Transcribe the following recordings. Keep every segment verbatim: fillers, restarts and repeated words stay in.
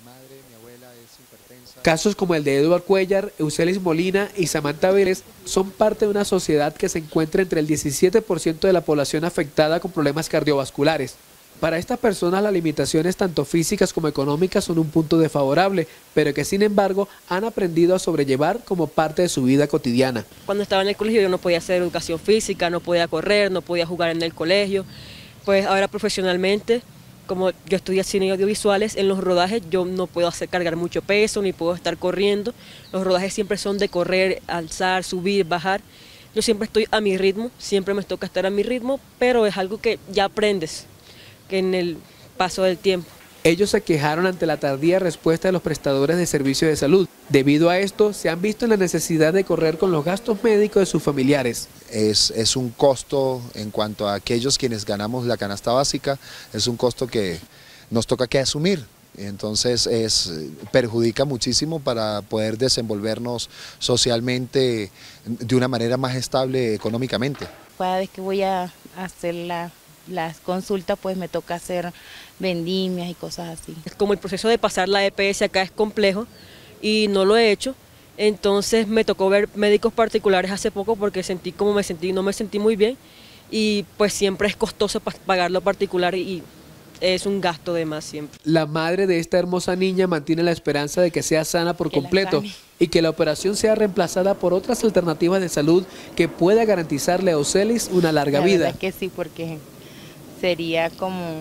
Casos como el de Edward Cuellar, Eucelis Molina y Samantha Vélez son parte de una sociedad que se encuentra entre el diecisiete por ciento de la población afectada con problemas cardiovasculares. Para estas personas las limitaciones tanto físicas como económicas son un punto desfavorable, pero que sin embargo han aprendido a sobrellevar como parte de su vida cotidiana. Cuando estaba en el colegio yo no podía hacer educación física, no podía correr, no podía jugar en el colegio. Pues ahora profesionalmente, como yo estudié cine y audiovisuales, en los rodajes yo no puedo hacer cargar mucho peso, ni puedo estar corriendo. Los rodajes siempre son de correr, alzar, subir, bajar. Yo siempre estoy a mi ritmo, siempre me toca estar a mi ritmo, pero es algo que ya aprendes que en el paso del tiempo. Ellos se quejaron ante la tardía respuesta de los prestadores de servicios de salud. Debido a esto, se han visto en la necesidad de correr con los gastos médicos de sus familiares. Es, es un costo en cuanto a aquellos quienes ganamos la canasta básica, es un costo que nos toca que asumir. Entonces es, perjudica muchísimo para poder desenvolvernos socialmente de una manera más estable económicamente. Cada vez que voy a hacer la las consultas, pues me toca hacer vendimias y cosas así. Como el proceso de pasar la E P S acá es complejo y no lo he hecho, entonces me tocó ver médicos particulares hace poco porque sentí como me sentí, no me sentí muy bien y pues siempre es costoso pagar lo particular y es un gasto de más siempre. La madre de esta hermosa niña mantiene la esperanza de que sea sana por completo y que la operación sea reemplazada por otras alternativas de salud que pueda garantizarle a Eucelis una larga la vida. Verdad es que sí, porque sería como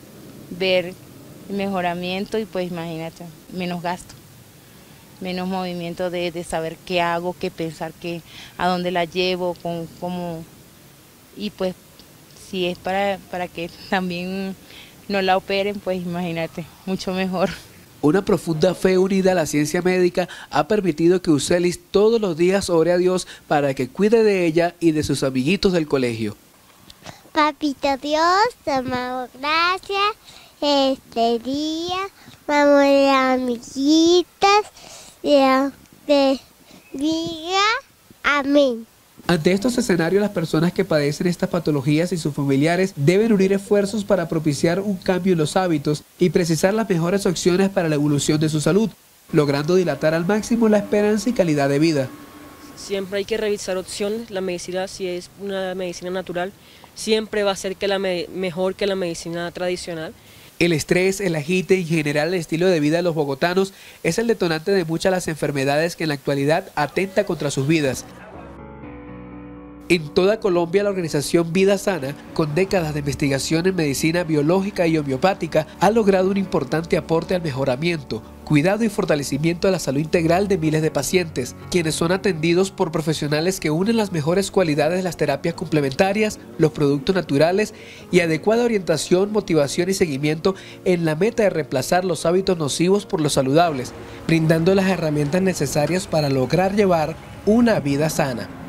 ver el mejoramiento y pues imagínate, menos gasto, menos movimiento de, de saber qué hago, qué pensar, qué, a dónde la llevo, con, cómo, y pues si es para, para que también no la operen, pues imagínate, mucho mejor. Una profunda fe unida a la ciencia médica ha permitido que Eucelis todos los días ore a Dios para que cuide de ella y de sus amiguitos del colegio. Papito Dios, te damos gracias este día, vamos a las amiguitas, te diga amén. Ante estos escenarios, las personas que padecen estas patologías y sus familiares deben unir esfuerzos para propiciar un cambio en los hábitos y precisar las mejores opciones para la evolución de su salud, logrando dilatar al máximo la esperanza y calidad de vida. Siempre hay que revisar opciones, la medicina, si es una medicina natural, siempre va a ser que la me mejor que la medicina tradicional. El estrés, el agite y en general el estilo de vida de los bogotanos es el detonante de muchas de las enfermedades que en la actualidad atenta contra sus vidas. En toda Colombia, la organización Vida Sana, con décadas de investigación en medicina biológica y homeopática, ha logrado un importante aporte al mejoramiento, cuidado y fortalecimiento de la salud integral de miles de pacientes, quienes son atendidos por profesionales que unen las mejores cualidades de las terapias complementarias, los productos naturales y adecuada orientación, motivación y seguimiento en la meta de reemplazar los hábitos nocivos por los saludables, brindando las herramientas necesarias para lograr llevar una vida sana.